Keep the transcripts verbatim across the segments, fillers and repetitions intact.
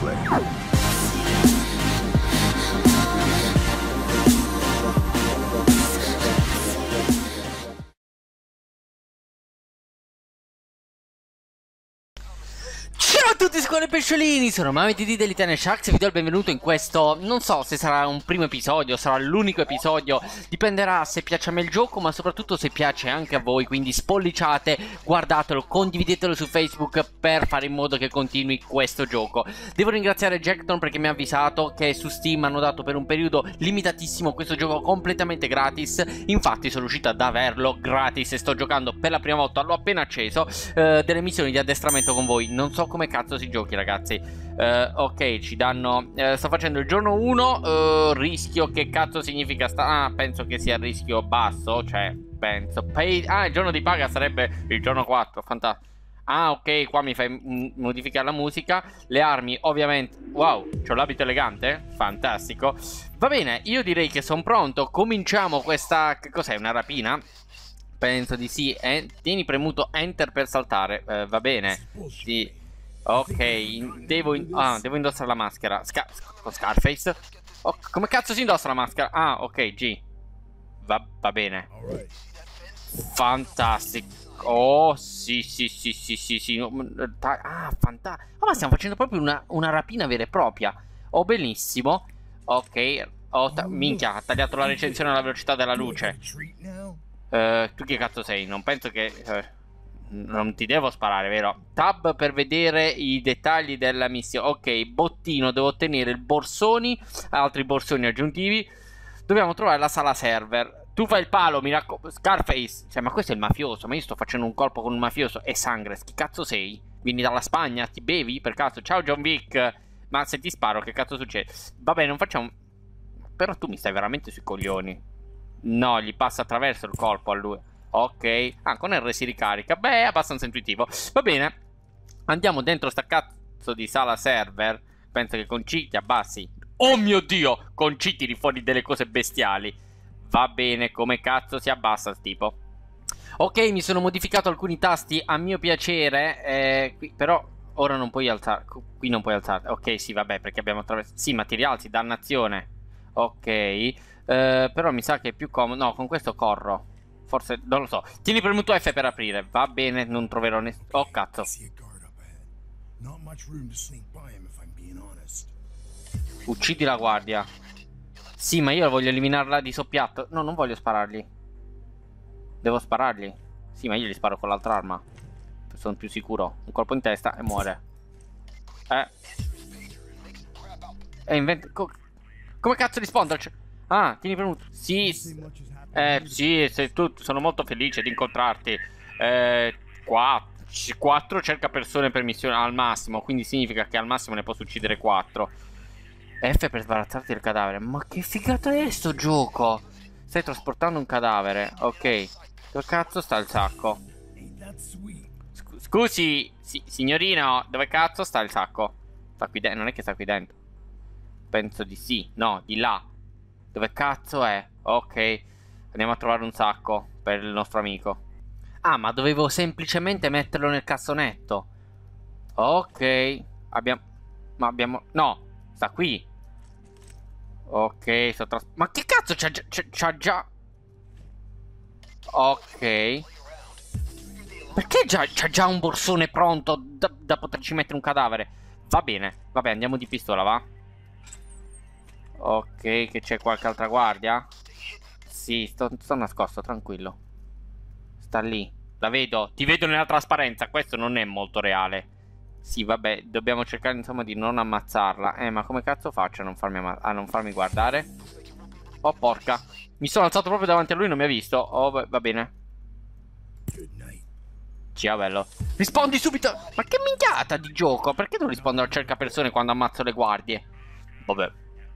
gameplay. Ciao a tutti squadre pesciolini, sono Mami T D dell'Italian Sharks e vi do il benvenuto in questo, non so se sarà un primo episodio, sarà l'unico episodio, dipenderà se piace a me il gioco, ma soprattutto se piace anche a voi, quindi spolliciate, guardatelo, condividetelo su Facebook per fare in modo che continui questo gioco. Devo ringraziare Jackton perché mi ha avvisato che su Steam hanno dato per un periodo limitatissimo questo gioco completamente gratis, infatti sono riuscito ad averlo gratis e sto giocando per la prima volta, l'ho appena acceso, eh, delle missioni di addestramento con voi, non so come cazzo si giochi ragazzi. uh, Ok, ci danno uh, sto facendo il giorno uno. uh, Rischio, che cazzo significa sta... Ah, penso che sia il rischio basso. Cioè, penso pay... Ah, il giorno di paga sarebbe il giorno quattro. Fantastico. Ah, ok, qua mi fai modificare la musica. Le armi, ovviamente. Wow, c'ho l'abito elegante. Fantastico. Va bene, io direi che sono pronto. Cominciamo questa... Che cos'è, una rapina? Penso di sì. eh, Tieni premuto enter per saltare. uh, Va bene. Sì. Ok, devo, in ah, devo indossare la maschera. Scar Scarface. Oh, come cazzo si indossa la maschera? Ah, ok, G. Va, va bene. Fantastico. Oh, sì, sì, sì, sì, sì, sì. Ah, fantastico. Oh, ma stiamo facendo proprio una, una rapina vera e propria. Oh, benissimo. Ok. Oh, minchia, ha tagliato la recensione alla velocità della luce. uh, Tu che cazzo sei? Non penso che... Uh, non ti devo sparare, vero? Tab per vedere i dettagli della missione. Ok, bottino, devo ottenere il borsoni, altri borsoni aggiuntivi. Dobbiamo trovare la sala server. Tu fai il palo, mi raccomando. Scarface. Cioè, ma questo è il mafioso. Ma io sto facendo un colpo con un mafioso. E Sangres, chi cazzo sei? Vieni dalla Spagna? Ti bevi per caso? Ciao John Wick. Ma se ti sparo, che cazzo succede? Vabbè, non facciamo... Però tu mi stai veramente sui coglioni. No, gli passa attraverso il colpo a lui. Ok, ah, con R si ricarica. Beh, è abbastanza intuitivo. Va bene, andiamo dentro sta cazzo di sala server. Penso che con C ti abbassi. Oh mio Dio, con C tiri fuori delle cose bestiali. Va bene, come cazzo si abbassa il tipo? Ok, mi sono modificato alcuni tasti a mio piacere, eh, qui, però ora non puoi alzare. Qui non puoi alzare. Ok, sì, vabbè, perché abbiamo attraversato. Sì, ma ti rialzi, dannazione. Ok, eh, però mi sa che è più comodo. No, con questo corro. Forse, non lo so. Tieni premuto F per aprire. Va bene, non troverò nessuno. Oh, cazzo. Uccidi la guardia. Sì, ma io voglio eliminarla di soppiatto. No, non voglio sparargli. Devo sparargli. Sì, ma io gli sparo con l'altra arma. Sono più sicuro. Un colpo in testa e muore. Eh. E invent... Co come cazzo rispondo? Ah, tieni premuto. Sì. Eh sì, sei tu, sono molto felice di incontrarti. Eh, qua, quattro cerca persone per missione al massimo, quindi significa che al massimo ne posso uccidere quattro. F per sbarazzarti del cadavere. Ma che figata è sto gioco? Stai trasportando un cadavere. Ok. Dove cazzo sta il sacco? Sc Scusi, si signorino, dove cazzo sta il sacco? Sta qui dentro, non è che sta qui dentro. Penso di sì, no, di là. Dove cazzo è? Ok. Andiamo a trovare un sacco per il nostro amico. Ah, ma dovevo semplicemente metterlo nel cassonetto. Ok. Abbiamo... Ma abbiamo... No, sta qui. Ok, sto tras... Ma che cazzo c'ha già... C'ha già... Ok. Perché già c'ha già un borsone pronto da, da poterci mettere un cadavere? Va bene. Vabbè, andiamo di pistola, va? Ok, che c'è qualche altra guardia? Sì, sto, sto nascosto, tranquillo. Sta lì. La vedo. Ti vedo nella trasparenza. Questo non è molto reale. Sì, vabbè. Dobbiamo cercare, insomma, di non ammazzarla. Eh, ma come cazzo faccio a non farmi, a non farmi guardare? Oh, porca. Mi sono alzato proprio davanti a lui, non mi ha visto. Oh, va, va bene. Ciao, bello. Rispondi subito. Ma che minchiata di gioco. Perché non rispondo a cerca persone quando ammazzo le guardie? Vabbè.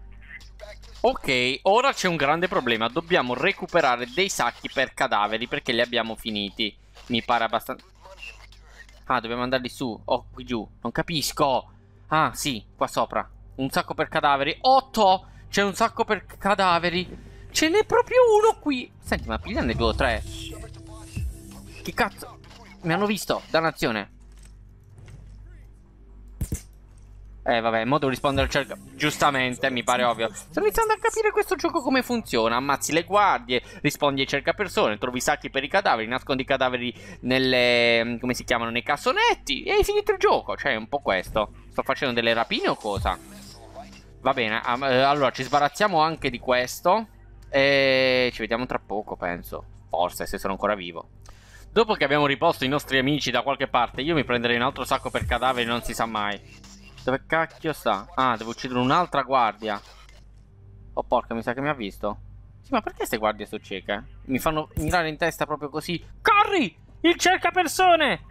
Ok, ora c'è un grande problema. Dobbiamo recuperare dei sacchi per cadaveri perché li abbiamo finiti. Mi pare abbastanza... Ah, dobbiamo andarli su. Oh, qui giù. Non capisco. Ah, sì, qua sopra. Un sacco per cadaveri. Otto! C'è un sacco per cadaveri. Ce n'è proprio uno qui. Senti, ma pigliane due o tre. Che cazzo? Mi hanno visto. Dannazione. Eh vabbè, mo devo rispondere al cerca... Giustamente, mi pare ovvio. Sto iniziando a capire questo gioco come funziona. Ammazzi le guardie, rispondi ai cercapersone, trovi sacchi per i cadaveri, nascondi i cadaveri nelle... come si chiamano? Nei cassonetti. E hai finito il gioco. Cioè, è un po' questo. Sto facendo delle rapine o cosa? Va bene, allora ci sbarazziamo anche di questo. E ci vediamo tra poco, penso. Forse, se sono ancora vivo. Dopo che abbiamo riposto i nostri amici da qualche parte, io mi prenderei un altro sacco per cadaveri, non si sa mai. Dove cacchio sta? Ah, devo uccidere un'altra guardia. Oh porca, mi sa che mi ha visto. Sì, ma perché queste guardie sono cieche? Mi fanno mirare in testa proprio così. Corri! Il cercapersone!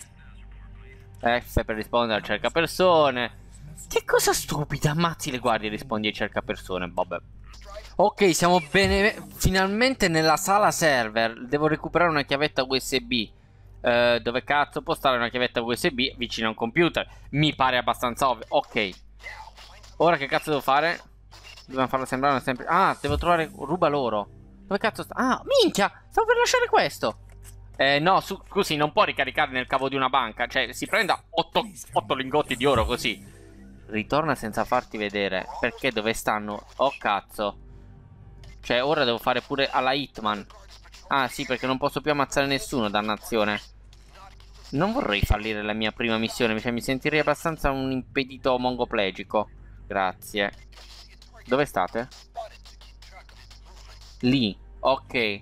F per rispondere al cercapersone. Che cosa stupida, ammazzi le guardie e rispondi ai cercapersone, vabbè. Ok, siamo bene, finalmente nella sala server. Devo recuperare una chiavetta U S B. uh, Dove cazzo può stare una chiavetta U S B vicino a un computer? Mi pare abbastanza ovvio. Ok, ora che cazzo devo fare? Dobbiamo farlo sembrare sempre... Ah, devo trovare... Ruba loro. Dove cazzo sta? Ah, minchia, stavo per lasciare questo. Eh, no, su, così non può ricaricare nel cavo di una banca. Cioè, si prenda otto lingotti di oro così. Ritorna senza farti vedere. Perché dove stanno? Oh cazzo. Cioè ora devo fare pure alla Hitman. Ah sì, perché non posso più ammazzare nessuno, dannazione. Non vorrei fallire la mia prima missione. Cioè mi sentirei abbastanza un impedito mongoplegico. Grazie. Dove state? Lì. Ok.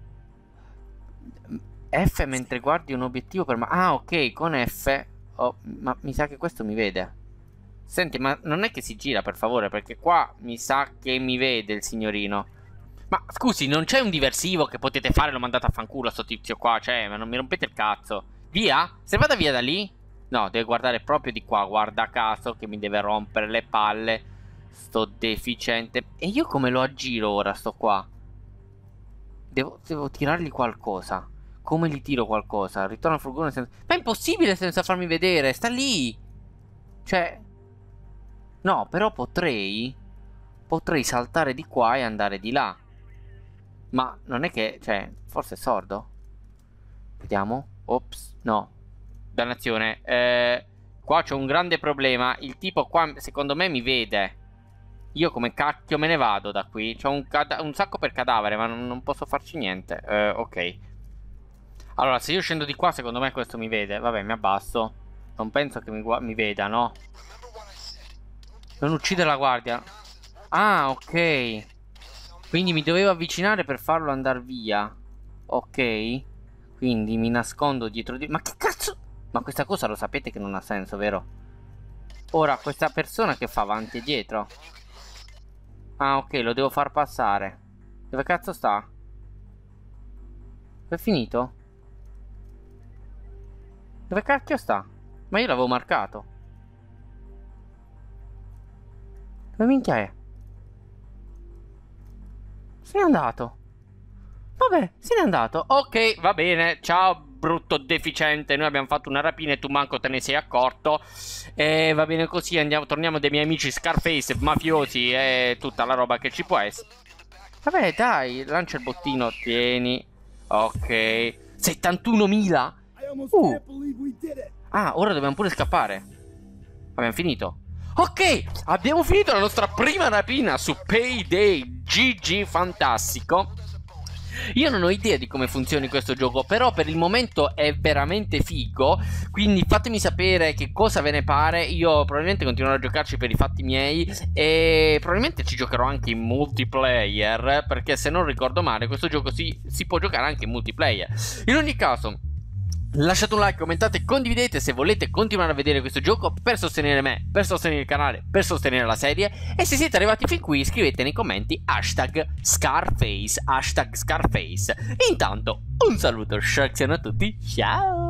F mentre guardi un obiettivo per... Ah ok, con F. Oh, ma mi sa che questo mi vede. Senti, ma non è che si gira, per favore, perché qua mi sa che mi vede il signorino. Ma scusi, non c'è un diversivo che potete fare? L'ho mandato a fanculo a sto tizio qua. Cioè, ma non mi rompete il cazzo. Via? Se vada via da lì? No, deve guardare proprio di qua. Guarda caso che mi deve rompere le palle sto deficiente. E io come lo aggiro ora sto qua? Devo, devo tirargli qualcosa. Come gli tiro qualcosa? Ritorno al furgone senza... Ma è impossibile senza farmi vedere. Sta lì. Cioè... No, però potrei... Potrei saltare di qua e andare di là. Ma non è che... Cioè, forse è sordo? Vediamo. Ops, no. Dannazione. Eh, qua c'è un grande problema. Il tipo qua, secondo me, mi vede. Io come cacchio me ne vado da qui. C'ho un, un sacco per cadavere, ma non, non posso farci niente. Eh, ok. Allora, se io scendo di qua, secondo me questo mi vede. Vabbè, mi abbasso. Non penso che mi, mi veda, no? Non uccidere la guardia. Ah, ok. Quindi mi dovevo avvicinare per farlo andare via. Ok. Quindi mi nascondo dietro di... Ma che cazzo? Ma questa cosa lo sapete che non ha senso, vero? Ora, questa persona che fa avanti e dietro? Ah, ok, lo devo far passare. Dove cazzo sta? È finito? Dove cacchio sta? Ma io l'avevo marcato. Dove minchia è? Se n'è andato. Vabbè, se n'è andato. Ok, va bene. Ciao, brutto deficiente. Noi abbiamo fatto una rapina e tu manco te ne sei accorto. E va bene così. Andiamo, torniamo dai miei amici Scarface, mafiosi e tutta la roba che ci può essere. Vabbè, dai, lancia il bottino. Tieni. Ok. settantunomila? Uh. Ah, ora dobbiamo pure scappare. Abbiamo finito. Ok, abbiamo finito la nostra prima rapina su Payday. G G, fantastico. Io non ho idea di come funzioni questo gioco, però per il momento è veramente figo. Quindi fatemi sapere che cosa ve ne pare. Io probabilmente continuerò a giocarci per i fatti miei e probabilmente ci giocherò anche in multiplayer, perché se non ricordo male questo gioco si, si può giocare anche in multiplayer. In ogni caso, lasciate un like, commentate, condividete se volete continuare a vedere questo gioco per sostenere me, per sostenere il canale, per sostenere la serie. E se siete arrivati fin qui scrivete nei commenti hashtag Scarface, hashtag Scarface. Intanto un saluto Sharksiano a tutti, ciao!